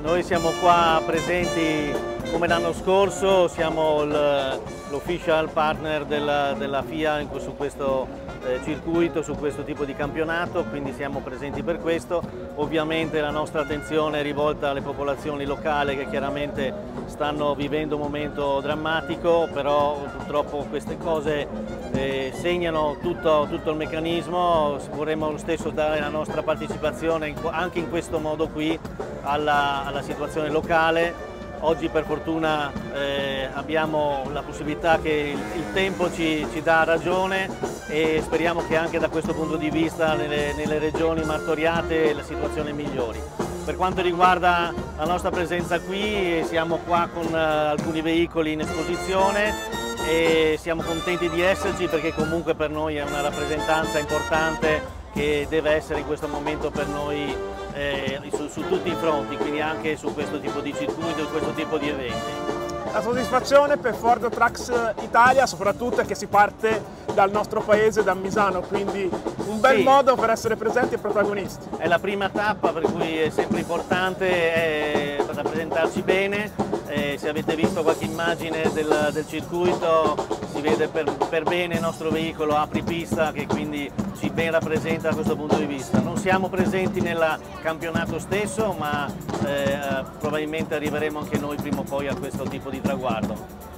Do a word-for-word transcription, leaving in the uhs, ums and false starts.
Noi siamo qua presenti come l'anno scorso, siamo l'official partner della, della F I A in, su questo eh, circuito, su questo tipo di campionato, quindi siamo presenti per questo. Ovviamente la nostra attenzione è rivolta alle popolazioni locali che chiaramente stanno vivendo un momento drammatico, però purtroppo queste cose eh, segnano tutto, tutto il meccanismo. Vorremmo lo stesso dare la nostra partecipazione in, anche in questo modo qui alla, alla situazione locale. Oggi per fortuna eh, abbiamo la possibilità che il, il tempo ci, ci dà ragione e speriamo che anche da questo punto di vista nelle, nelle regioni martoriate la situazione migliori. Per quanto riguarda la nostra presenza qui, siamo qua con uh, alcuni veicoli in esposizione e siamo contenti di esserci perché comunque per noi è una rappresentanza importante che deve essere in questo momento per noi eh, su, su tutti i fronti, quindi anche su questo tipo di circuito e questo tipo di eventi. La soddisfazione per Ford Trucks Italia soprattutto è che si parte dal nostro paese, da Misano, quindi un bel sì. modo per essere presenti e protagonisti. È la prima tappa, per cui è sempre importante eh, rappresentarci bene. Eh, se avete visto qualche immagine del, del circuito si vede per, per bene il nostro veicolo apripista che quindi ci ben rappresenta da questo punto di vista. Non siamo presenti nel campionato stesso, ma eh, probabilmente arriveremo anche noi prima o poi a questo tipo di traguardo.